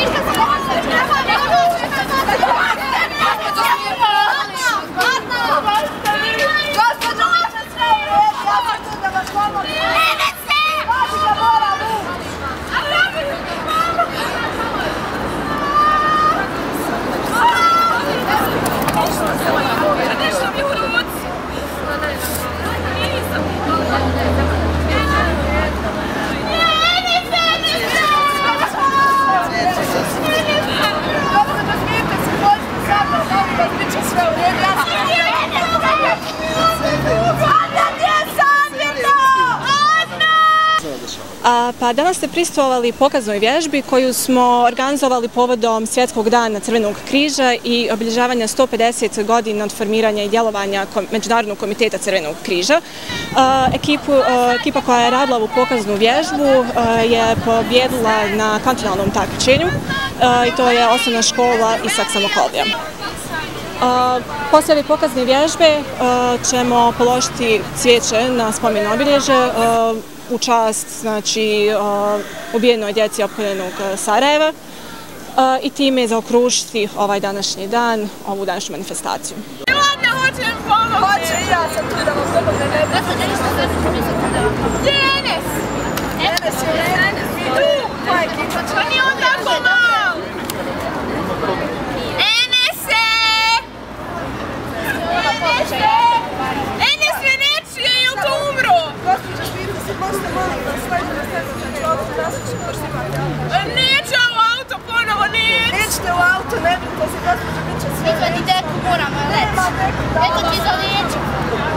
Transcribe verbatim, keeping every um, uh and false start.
Pa danas ste prisustvovali pokaznoj vježbi koju smo organizovali povodom Svjetskog dana Crvenog križa i obilježavanja sto pedeset godina od formiranja i djelovanja Međunarodnog komiteta Crvenog križa. Ekipu, ekipa koja je radila ovu pokaznu vježbu je pobjedila na kantonalnom takmičenju i to je osnovna škola Isak Samokolija. Poslije ove pokazne vježbe ćemo položiti cvijeće na spomen obilježje u čast znači, ubijenoj djeci opkoljenog Sarajeva i time zaokružiti ovaj današnji dan, ovu današnju manifestaciju. Milana, hoćem pomoći! Hoće i ja sam tu da vam pomogne. Gdje je Enes? Enes je Enes. Tu! Pa ekipa će. Pa nije on tako mal! Enese! Enese! Enes me ne čuje, je li to umro? Možete molim da stojite na sebe, znači ovdje nasljeđe korsivati. Neće u auto ponovo, neće! Nećete u auto, ne brinite se, gospođo, bit će sve. Izvadi deku, moramo, leć. Eto ti za liječu.